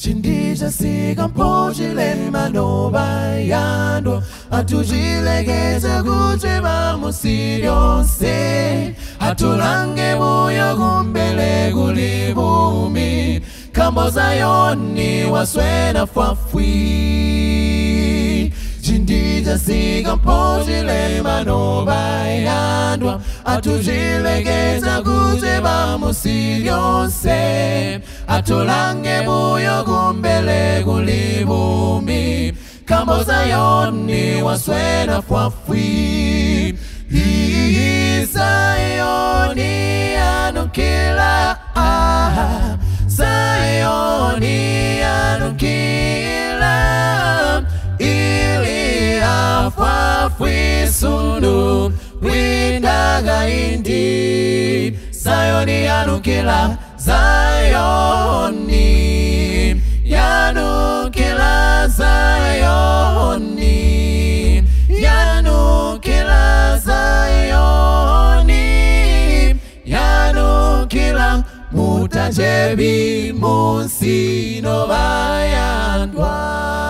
Chindija siga mpojile manoba yando atujilegeze kuteba musiryonse atulange buyo gumbele gulibumi kambo zayoni waswena fafwi Chindija siga mpojile manoba yando atujilegeze kuteba musiryonse atulange buyo gumbele gulibumi kambo zayoni waswena fafwi Zayoni anukila Zayoni anukila ili afafwi sunu windaga indi Zayoni anukila Zayoni yanukila Zayoni yanukila Zayoni yanukila mutajebi musino bayandwa